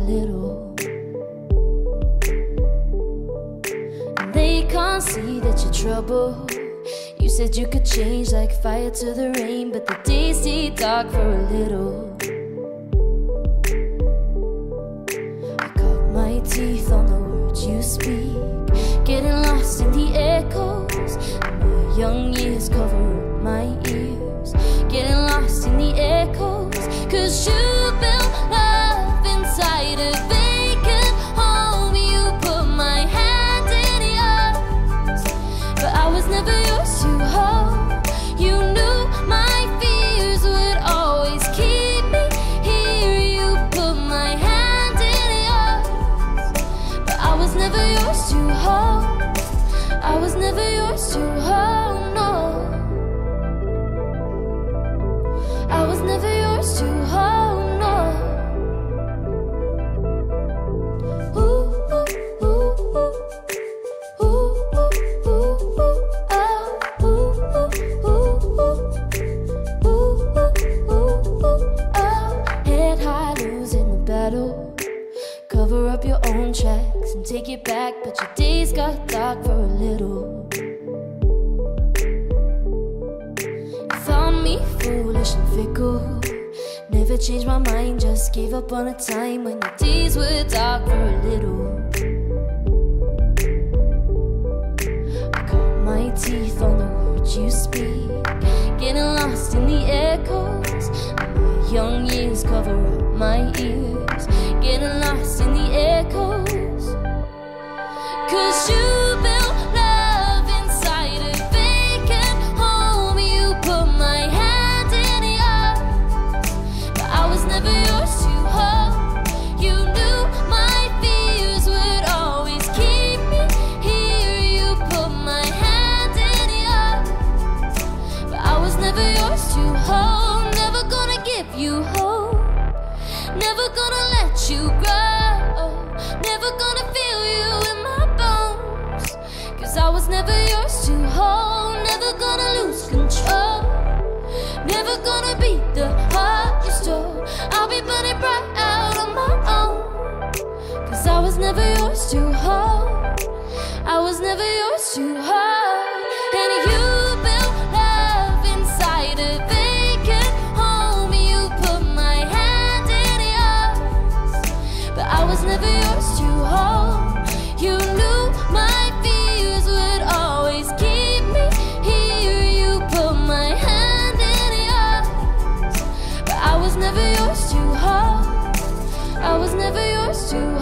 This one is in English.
little. And they can't see that you're trouble. You said you could change like fire to the rain, but the days stay dark for a little. I cut my teeth on the words you speak, getting lost in the echoes. My young years cover up my ears, getting lost in the echoes. 'Cause you built love inside a vacant home. You put my hand in yours, but I was never yours to hold. You knew my fears would always keep me here. You put my hand in yours, but I was never yours to hold. I was never yours to hold, no. I was never yours to hold, no. Ooh, ooh, ooh, ooh. Ooh, ooh, ooh, ooh. Oh, ooh, ooh, ooh, ooh. Ooh, ooh, ooh, ooh. Oh. Head high, losing the battle. Cover up your own tracks and take it back, but your days got dark for a little. You found me foolish and fickle, never changed my mind, just gave up on a time when the days were dark for a little. I cut my teeth on the words you speak, getting lost in the echoes. My young years cover up my ears, getting lost in the echoes. 'Cause you built love inside a vacant home. You put my hand in yours, but I was never yours to hold. You knew my fears would always keep me here. You put my hand in yours, but I was never yours to hold. Never gonna give you hope, never gonna let you grow, never gonna feel you in my bones. 'Cause I was never yours to hold, never gonna lose control, never gonna be the heart you stole. I'll be burning bright out on my own. 'Cause I was never yours to hold, I was never yours to hold. And you built love inside a vacant home. You put my hand in yours, but I was never yours to hold. You knew my fears would always keep me here. You put my hand in yours, but I was never yours to hold. I was never yours to hold.